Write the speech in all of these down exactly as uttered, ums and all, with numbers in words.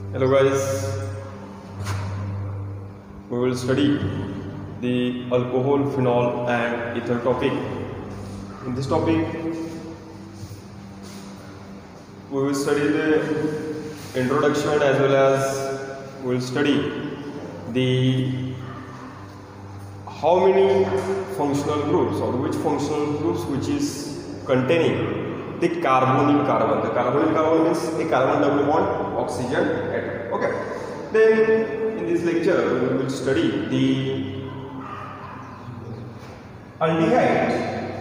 Hello guys, we will study the alcohol, phenol and ether topic. In this topic, we will study the introduction as well as we will study the how many functional groups or which functional groups which is containing the carbonyl carbon. The carbonyl carbon means a carbon double bond oxygen atom. Okay. Then in this lecture we will study the aldehyde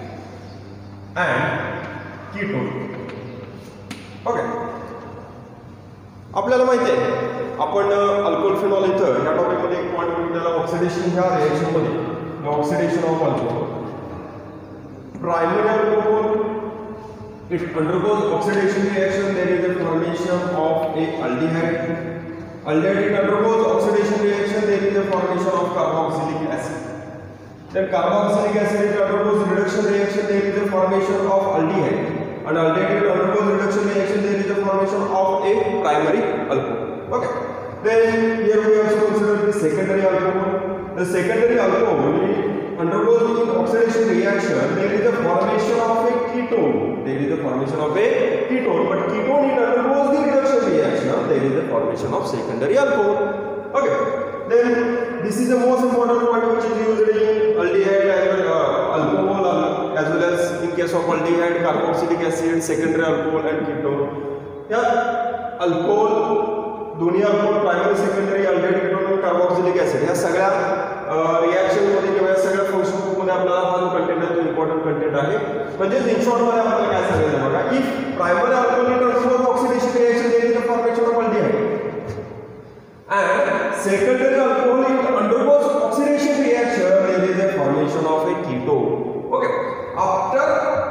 and ketone. Okay. आपल्याला माहिती आहे आपण alcohol phenol ether या topic मध्ये एक point बघितलेला oxidation ह्या reaction मध्ये oxidation of alcohol primary alcohol it undergoes oxidation reaction. There is a formation of a aldehyde. Aldehyde it undergoes oxidation reaction. There is a formation of carboxylic acid. Then carboxylic acid it undergoes reduction reaction. There is a formation of aldehyde. And aldehyde it undergoes reduction reaction. There is a formation of a primary alcohol. Okay. Then here we also consider the secondary alcohol. The secondary alcohol undergoes in oxidation reaction. There is a formation of a ketone. There is a formation of a ketone, but ketone it undergoes the reduction reaction. There is a formation of secondary alcohol. Okay. Then this is the most important point which is used in aldehyde as well uh, alcohol uh, as well as in case of aldehyde, carboxylic acid, secondary alcohol and ketone. Yeah, alcohol. दोन्ही alcohol primary secondary aldehyde ketone carboxylic acid या सगळ्या reaction मध्ये किंवा या सगळ्या function group मध्ये आपल्याला हा जो कंटेंट आहे तो इम्पॉर्टंट कंटेंट आहे. म्हणजे इन शॉर्ट मध्ये आपल्याला काय सांगायचं बघा, if primary alcohol undergoes oxidation reaction there is a formation of aldehyde and secondary alcohol it undergoes oxidation reaction there is a formation of a ketone. Okay, after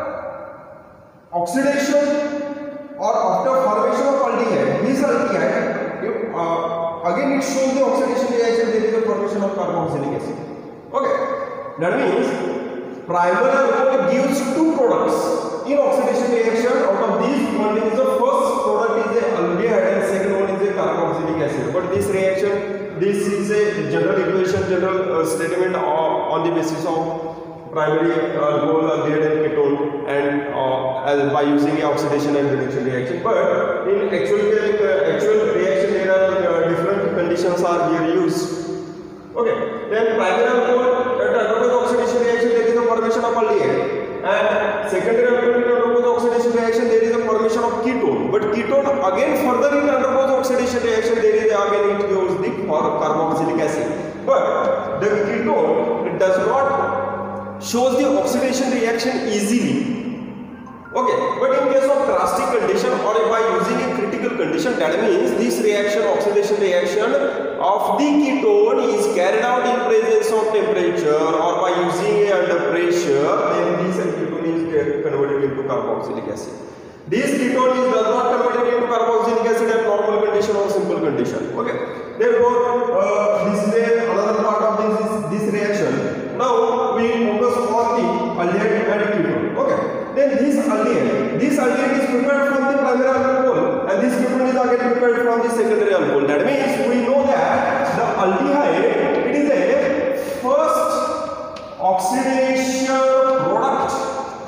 oxidation or after formation of aldehyde, this aldehyde Uh, again it shows the oxidation reaction, there is a formation of carboxylic acid. Okay, that means primary alcohol gives two products in oxidation reaction. Out of these, one is the first product is the aldehyde and second one is the carboxylic acid. But this reaction, this is a general equation, general uh, statement uh, on the basis of primary alcohol, aldehyde and ketone, and uh, as by using the oxidation and reduction reaction. But in actual uh, actual reaction there are uh, different conditions are here used. Okay, then primary alcohol at undergoes oxidation reaction there is a formation of aldehyde, and secondary alcohol at undergoes oxidation reaction there is a formation of ketone. But ketone again further it undergoes oxidation reaction, there is again it gives the carboxylic acid. But the ketone it does not shows the oxidation reaction easily. Okay, but in case of drastic condition or by using a critical condition, that means this reaction, oxidation reaction of the ketone is carried out in presence of temperature or by using a under pressure, then this ketone is converted into carboxylic acid. This ketone is does not converted into carboxylic acid at normal condition or simple condition. Okay, therefore uh, this is a, another part of this this reaction. Now we focus on the aldehyde and ketone. Okay, then this aldehyde, this aldehyde is prepared from the primary alcohol, and this ketone is again prepared from the secondary alcohol. That means we know that the aldehyde it is a first oxidation product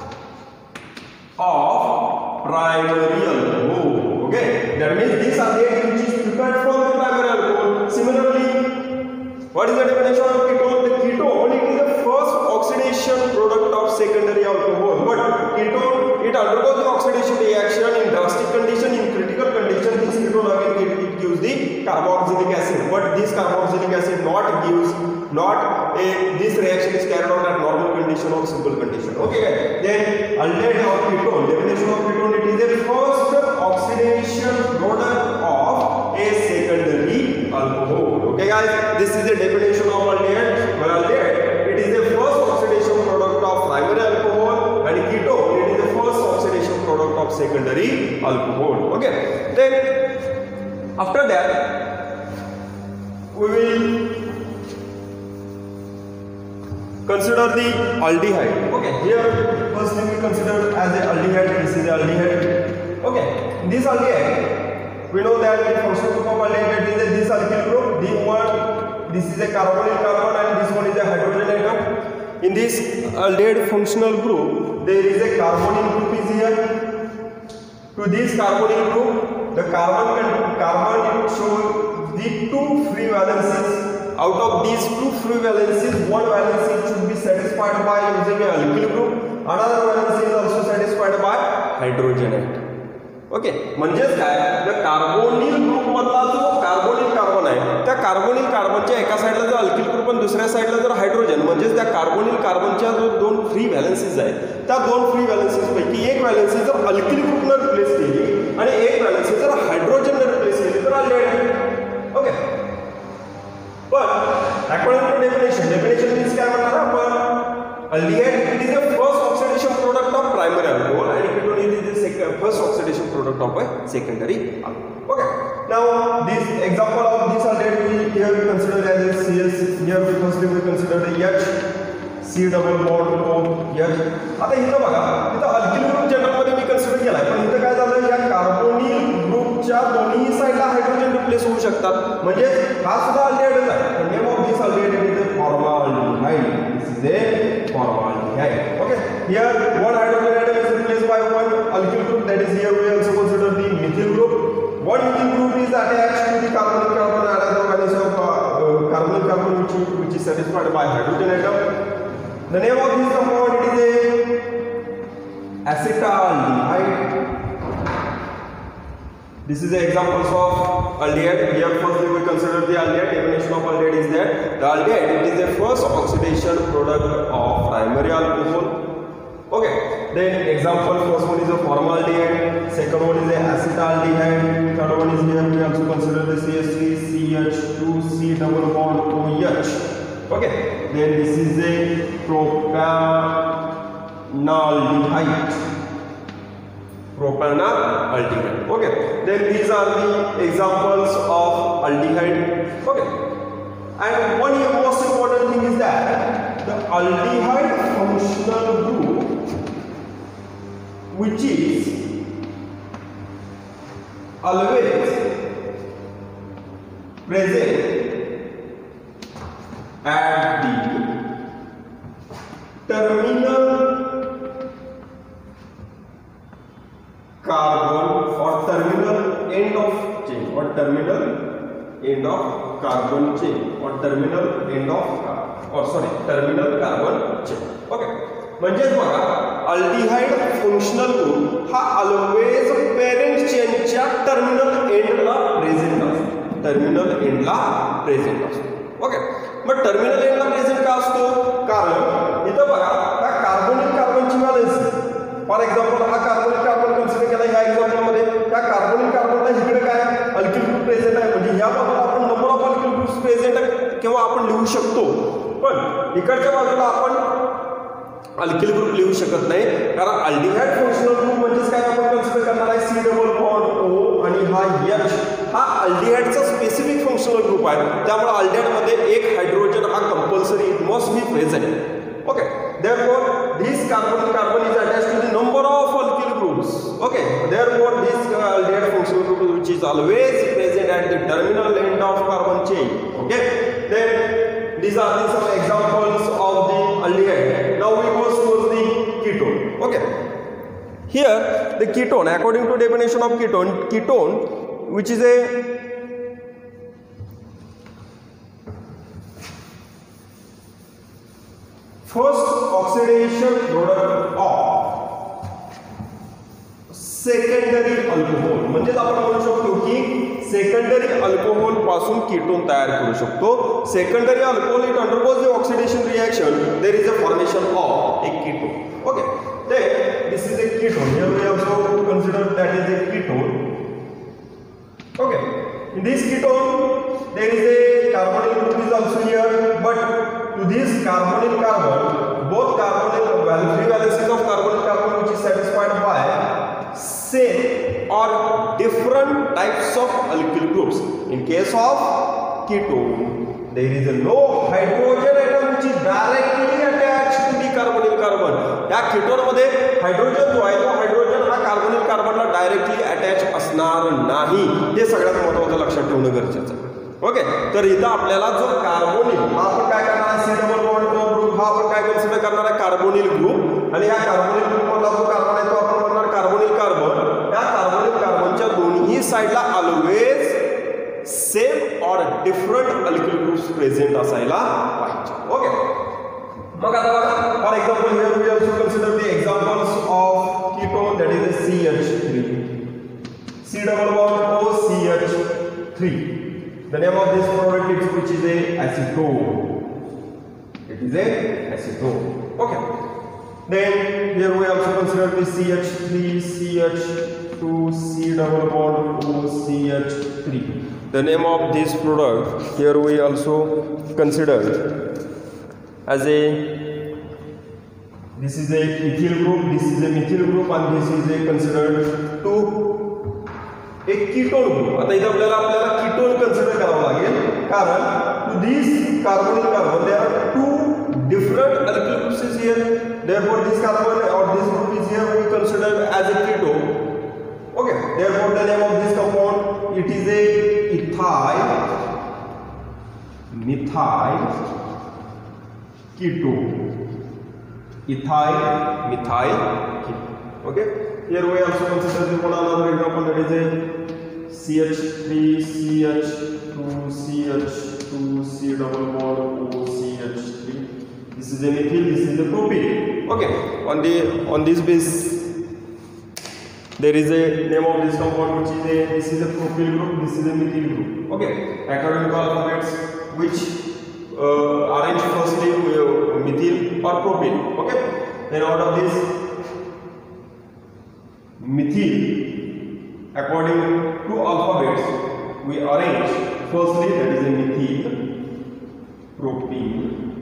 of primary alcohol. Okay, that means this aldehyde which is prepared from the primary alcohol. Similarly, what is the definition of ketone? The ketone it is the first oxidation product of secondary alcohol. But ketone it undergoes the oxidation reaction in drastic condition, in critical condition. This ketone again it, it gives the carboxylic acid. But this carboxylic acid not gives not a this reaction is carried out at normal condition or simple condition. Okay, guys. Then aldehyde or ketone, definition of ketone it is the first oxidation product of a secondary alcohol. Okay guys, this is the definition of aldehyde. Well, aldehyde it is the first oxidation product of primary alcohol, and ketone it is the first oxidation product of secondary alcohol. Okay, then after that we will consider the aldehyde. Okay, here first thing we consider as a aldehyde. This is the aldehyde. Okay, this aldehyde We know that the functional group of aldehyde is this alkyl group, D one, this is a carbonyl carbon and this one is a hydrogen atom. In this aldehyde functional group, there is a carbonyl group is here. To this carbonyl group, the carbon carbon shows the two free valences. Out of these two free valences, one valence should be satisfied by using an alkyl group. Another valence is also satisfied by hydrogen atom. Okay म्हणजेच काय the carbonyl group मधला जो carbonyl carbon आहे त्या carbonyl कार्बनच्या एका साइडला जर alkyl group आणि दुसऱ्या साइडला जर हायड्रोजन म्हणजेच त्या कार्बोनिल कार्बनच्या जो दोन फ्री व्हॅलेन्सीज आहेत त्या दोन फ्री व्हॅलेन्सीज पैकी एक व्हॅलेन्सी जर अल्किल ग्रुपने रिप्लेस केली आणि एक व्हॅलेन्सी जर हायड्रोजनने रिप्लेस केली तर अल्डेहाइड. ओके पण according to definition definition means काय म्हणणार आपण aldehyde it is the first oxidation product of primary alcohol आणि ketone it is the first oxidation product of a secondary alcohol. Okay. Now this example of this aldehyde we here we consider as a C S. Here we firstly we consider the H, C double bond O H. आता इथं बघा इथं alkyl group general मध्ये मी consider केलाय पण इथं काय झालं या कार्बोनिल ग्रुपच्या दोन्ही साइडला हायड्रोजन रिप्लेस होऊ शकतात म्हणजे हा सुद्धा अल्डिहाइडच आहे. पण name of this aldehyde is a formaldehyde. This is a formaldehyde. Okay here one hydrogen atom is replaced by one alkyl group, that is here we also consider the methyl group. One methyl group is attached to the carbonyl carbon and another valence of uh, carbonyl carbon which is, which is satisfied by hydrogen atom. The name of this compound it is a acetaldehyde. This is the examples of aldehyde. Here firstly we consider the aldehyde. Definition of aldehyde is that the aldehyde it is the first oxidation product of primary alcohol. Okay, then example first one is a formaldehyde, second one is a acetaldehyde, third one is here we also consider the C H three C H two C double bond O H. Okay, then this is a propanaldehyde. Propanaldehyde. Okay, then these are the examples of aldehyde. Okay, and one most important thing is that the aldehyde functional group which is always present at the terminal carbon or terminal end of chain or terminal end of carbon chain or terminal end of or sorry terminal carbon chain. Okay, म्हणजेच बघा aldehyde functional group हा always parent चेनच्या terminal एंडला present असतो. Terminal एंडला present असतो. Okay मग terminal एंडला प्रेझेंट का असतो कारण इथं बघा हा कार्बोनिल कार्बनची व्हॅलेन्सी फॉर एक्झाम्पल हा कार्बोनिल कार्बन कन्सिडर केला ह्या एक्झाम्पल मध्ये त्या कार्बोनिल कार्बनला इकडे काय अल्किल ग्रुप प्रेझेंट आहे म्हणजे ह्या बाजूला आपण number of alkyl groups present किंवा आपण लिहू शकतो पण इकडच्या बाजूला आपण अल्किल ग्रुप लिहू शकत नाही कारण अल्डिहाइड फंक्शनल ग्रुप म्हणजेच काय आपण कन्सिडर करणार आहे सी डबल बॉन्ड ओ आणि हा H हा अल्डिहाइडचा स्पेसिफिक फंक्शनल ग्रुप आहे त्यामुळे अल्डिहाइड मध्ये एक हायड्रोजन हा compulsory it must be present. Okay therefore this carbon carbon is attached to the number of alkyl groups. Okay therefore this uh, aldehyde functional group which is always present at the terminal end of carbon chain. Okay then these are the some examples of the aldehyde. Now we go towards the ketone. Okay here the ketone according to definition of ketone ketone which is a first oxidation product of secondary alcohol म्हणजेच आपण म्हणू शकतो की secondary alcohol पासून ketone तयार करू शकतो. Secondary alcohol it undergoes the oxidation reaction there is a formation of a ketone. Okay then this is a ketone. Here we also consider that is a ketone. Okay in this ketone there is a carbonyl group is also here but to this carbonyl carbon both carbonyl free valencies of carbonyl carbon which is satisfied by same or different types of alkyl groups. In case of ketone there is a no hydrogen atom which is directly attached to the carbonyl carbon. या ketone मध्ये hydrogen जो आहे तो hydrogen हा carbonyl कार्बनला directly attach असणार नाही, हे सगळ्यात महत्त्वाचं लक्षात ठेवणं गरजेचं आहे. ओके, तर इथं आपल्याला जो कार्बोनिल हा आपण काय करणार आहे, सी डबल बॉन्ड ग्रुप हा आपण काय कन्सिडर करणार आहे, कार्बोनिल ग्रुप. आणि ह्या कार्बोनिल ग्रुपमधला जो कार्बन आहे तो आपण म्हणणार कार्बोनिल कार्बन. या कार्बोनिल कार्बनच्या दोन्ही साईडला always same or different alkyl groups present असायला पाहिजे. ओके, मग आता बघा, for example here we also consider the examples of ketone, that is C H three, C double bond O C H three. The name of this product is which is a acetone. It is a acetone. Okay. Then here we also consider the C H three, C H two, C double bond O C H three. The name of this product here we also consider as a, this is a ethyl group, this is a methyl group, and this is a considered two एक ketone group. आता इथे आपल्याला आपल्याला ketone consider करावं लागेल, कारण to this carbonyl carbon there are two different alkyl groups is here, therefore this carbon और this group is here we consider as a ketone. Okay, therefore the name of this compound it is a ethyl methyl ketone. Ethyl methyl ketone. Okay, here we also consider the one another example, that is a C H three, C H two, C H two, C double bond O C H three. This is a methyl, this is a propyl. Okay, on the on this base there is a name of this compound which is a, this is a propyl group, this is a methyl group. Okay, according to alphabets, which uh, arrange firstly uh, methyl or propyl. Okay, then out of this methyl, according to alphabets, we arrange firstly, that is a methyl propyl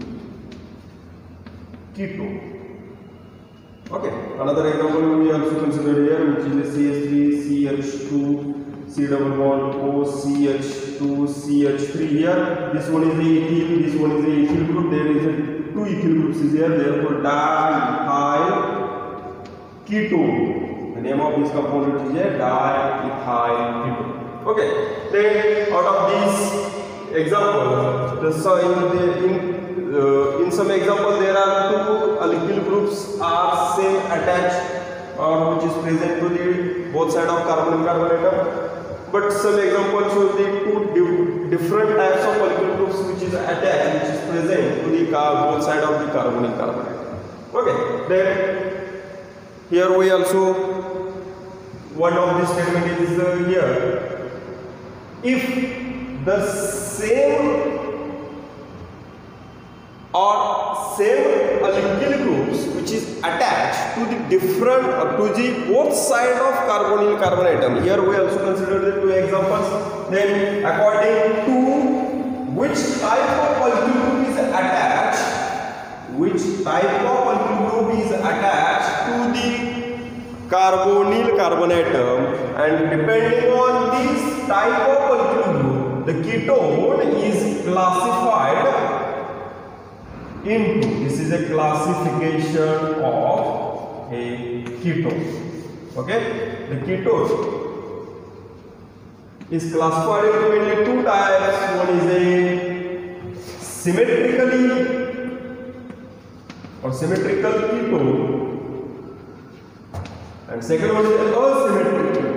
ketone. Okay, another example we also consider here, which is a C H three, C H two, C double bond O C H two, C H three. Here this one is the ethyl, this one is the ethyl group, there is a two ethyl groups is here, therefore diethyl ketone. The name of this compound is a diethyl ketone. Okay, then out of these examples, the sign in uh, in some examples there are two alkyl groups are same attached or which is present to the both side of carbon and carbon atom. But some examples show the two di different types of alkyl groups which is attached, which is present to the both side of the carbon and carbon atom. Okay, then here we also, one of the statement is uh, here, if the same or same alkyl groups which is attached to the different or to the both side of carbonyl carbon atom, here we also consider the two examples. Then according to which type of alkyl group is attached, which type of alkyl group is attached to the carbonyl carbon atom, and depending on this type of alkyl group, the ketone is classified into, this is a classification of a ketone. Okay, the ketone is classified into mainly two types. One is a symmetrically or symmetrical ketone, and second one is asymmetrical.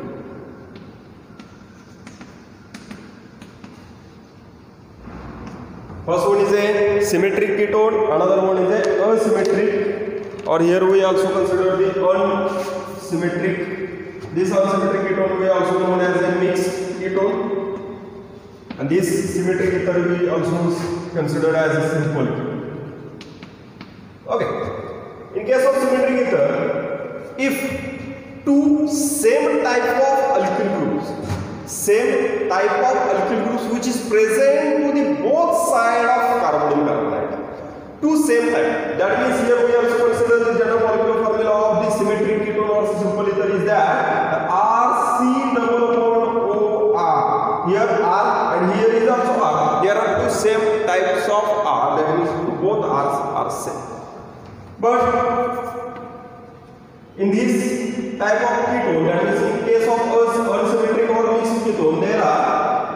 First one is a symmetric ketone, another one is a asymmetric, or here we also consider the unsymmetric. This unsymmetric ketone we also known as a mixed ketone, and this symmetric ketone we also consider as a simple ketone. Okay, in case of symmetric ether, if two same type of alkyl groups, same type of alkyl groups which is present to the both side of carbonyl carbon atom, two same type, that means here we also consider the general molecular formula of the symmetric ketone or simple ether is that R C double bond O R. Here R and here is also R. There are two same types of R, that means both R's are same. But in this type of ketone, that means in case of unsymmetric or mixed ketone, there are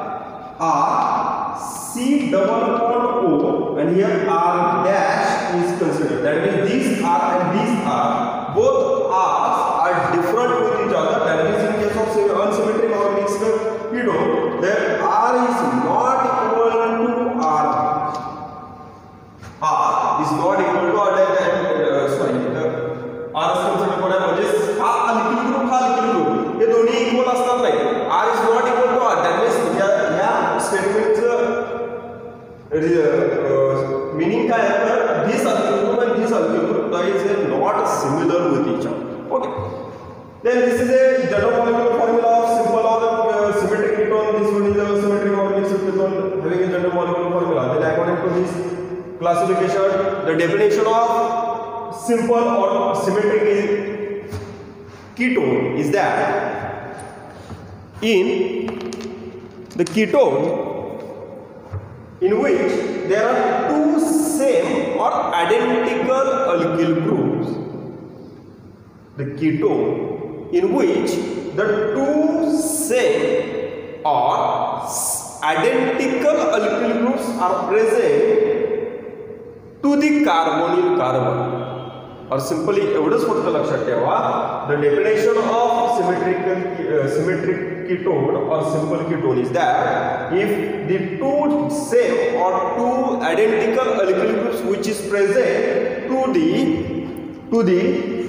R, C double bond O, and here R dash is considered. That means these R and these R, both R's are different with each other. That means in case of unsymmetric or mixed ketone, then R is not equal to R. R is not equal to R. Uh, sorry, the R is considered what I just हा alkyl group हा alkyl group हे दोन्ही equal असतात नाही. R is not equal to R. That means या या स्टेटमेंटचं meaning काय आहे तर this alkyl group and this alkyl group is not similar with each other. Okay. Then this is a general molecular formula of simple or uh, symmetric ketone. This one is a symmetric or mixed ketone having a general molecular formula. Then according to this classification, the definition of simple or symmetric ketone is that in the ketone in which there are two same or identical alkyl groups, the ketone in which the two same or identical alkyl groups are present to the carbonyl carbon. Or simply एवढंच फक्त लक्षात ठेवा, the definition of symmetrical uh, symmetric ketone or simple ketone is that if the two same or two identical alkyl groups which is present to the to the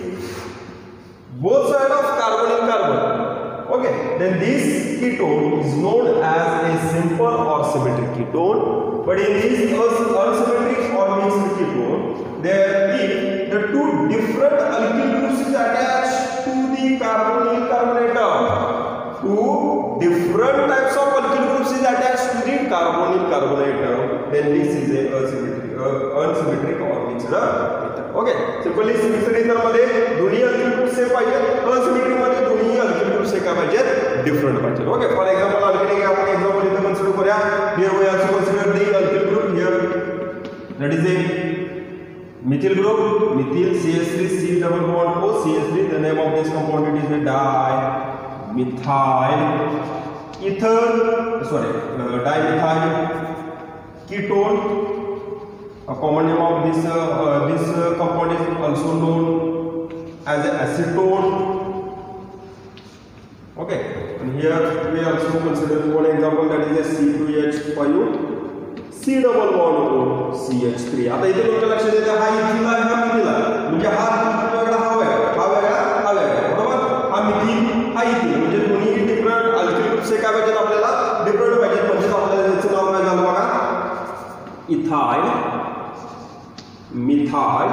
both side of carbonyl carbon, okay, then this ketone is known as a simple or symmetric ketone. But in this unsymmetric or mixed ketone, there if the two different alkyl groups is attached to the carbonyl carbon atom, two different types of alkyl groups is attached to the carbonyl carbon atom, then this is a unsymmetric, uh, unsymmetric or mixed method. Okay, simply mixed method मध्ये दोन्ही alkyl groups same पाहिजे, unsymmetric मध्ये दोन्ही alkyl groups same पाहिजे, different पाहिजे. Okay, for example, alkyl आपण example इथे consider करूया. Here we also consider the alkyl group here, that is a methyl group, methyl C H three C double bond O C H three. The name of this compound is a dimethyl ether, sorry, uh, dimethyl ketone. A common name of this uh, uh, this uh, compound is also known as acetone. Okay, and here we also consider one example, that is a C two H five C double bond O C H three. आता इथे तुमच्या लक्षात येते हा ethyl आहे हा मिथिल आहे, म्हणजे हा वेगळा हा वेगळा हा वेगळा हा वेगळा, बरोबर. हा मिथिल हा इथिल, म्हणजे दोन्ही डिफरंट अल्किल ग्रुप्स काय पाहिजेत आपल्याला, डिफरंट पाहिजेत. म्हणजे आपल्याला त्याचं नाव काय झालं बघा, ethyl methyl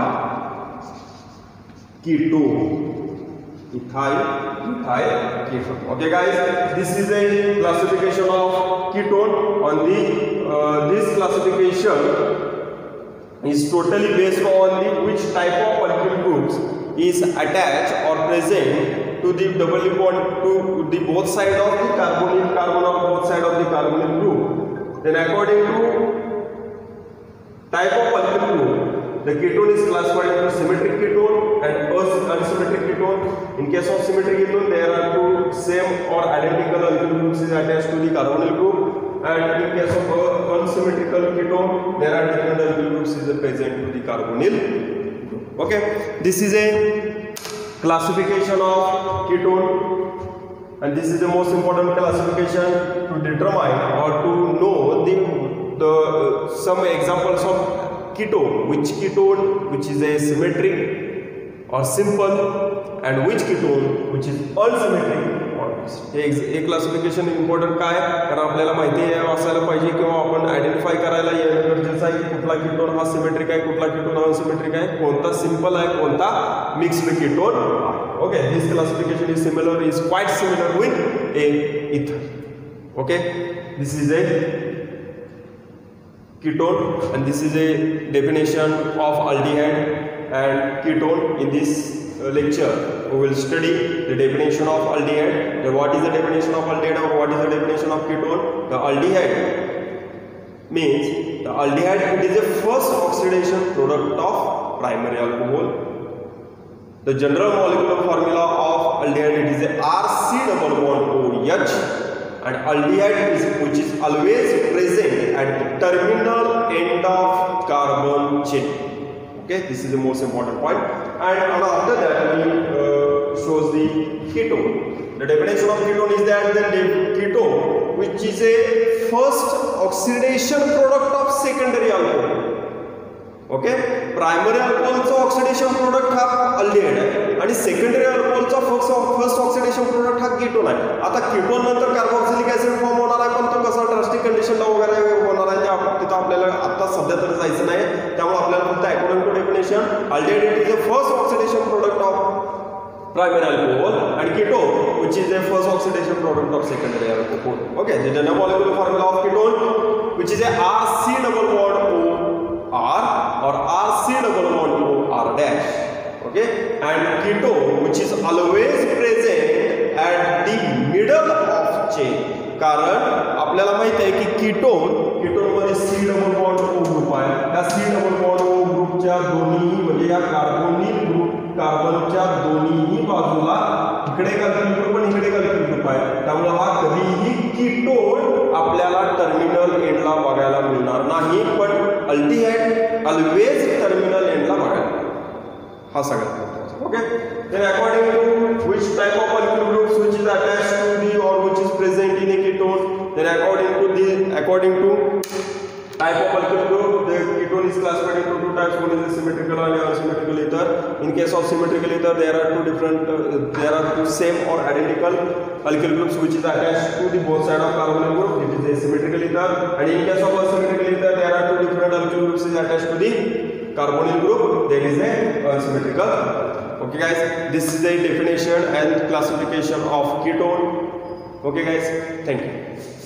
ketone, ethyl methyl ketone. Okay guys, this is a classification of ketone. On the uh, this classification is totally based on the which type of alkyl groups is attached or present to the double bond to the both side of the carbonyl carbon or both side of the carbonyl group. Then according to type of alkyl group, the ketone is classified into symmetric ketone and unsymmetric ketone. In case of symmetric ketone, there are two same or identical alkyl groups is attached to the carbonyl group, and in case of uh, unsymmetrical ketone, there are different alkyl groups is present to the carbonyl group. Okay, this is a classification of ketone, and this is the most important classification to determine or to know the the uh, some examples of ketone, which ketone which is a symmetric or simple, and which ketone which is unsymmetric or mixed. हे classification important काय, कारण आपल्याला माहिती आहे असायला पाहिजे किंवा आपण आयडेंटिफाय करायला येणं गरजेचं आहे की कुठला केटोन हा सिमेट्रिक आहे, कुठला केटोन अनसिमेट्रिक आहे, कोणता सिंपल आहे, कोणता मिक्स्ड केटोन आहे. Okay, this classification is similar is quite similar with a ether. Okay, this is a ketone, and this is a definition of aldehyde and ketone. In this uh, lecture we will study the definition of aldehyde. Then what is the definition of aldehyde or what is the definition of ketone? The aldehyde means the aldehyde, it is a first oxidation product of primary alcohol. The general molecular formula of aldehyde it is a R C double bond OH, and aldehyde is which is always present at the terminal end of carbon chain. Okay, this is the most important point. And after that we uh, shows the ketone. The definition of ketone is that the ketone which is a first oxidation product of secondary alcohol. Okay, primary अल्कोहोलचा oxidation product हा aldehyde आहे आणि secondary अल्कोहोलचा first first oxidation product हा ketone आहे. आता ketone नंतर carboxylic acid form होणार आहे, पण तो कसा ड्रास्टिक कंडिशनला वगैरे होणार आहे त्या तिथं आपल्याला आता सध्या तर जायचं नाही. त्यामुळे आपल्याला फक्त according to definition aldehyde is the first oxidation product of primary alcohol and ketone which is the first oxidation product of secondary alcohol. Okay, the general molecular formula of ketone which is a R C double bond O R or R C double bond O R dash. Okay, and ketone which is always present at the middle of chain. कारण आपल्याला माहित आहे की ketone ketone मध्ये C double bond O group आहे. त्या C double bond O ग्रुपच्या दोन्ही म्हणजे या कार्बोनिल ग्रुप कार्बनच्या दोन्ही बाजूला इकडे अल्किल ग्रुप आणि इकडे अल्किल ग्रुप आहे. त्यामुळे हा कधीही कीटोन आपल्याला टर्मिनल एंडला बघायला मिळणार नाही, पण अल्डिहाइड ऑलवेज टर्मिनल एंडला बघायला. हा सगळ्यात महत्त्वाचा. Okay, then according to which type of alkyl groups which is attached to the or which is present in a ketone, then according to the according to type of alkyl group the ketone is classified into two types. One is the symmetrical and asymmetrical ether. In case of symmetrical ether there are two different uh, there are two same or identical alkyl groups which is attached to the both side of carbonyl group. It is a symmetrical ether. And in case of asymmetrical ether there are two different alkyl groups is attached to the carbonyl group. There is a asymmetrical. Okay guys, this is the definition and classification of ketone. Okay guys, thank you.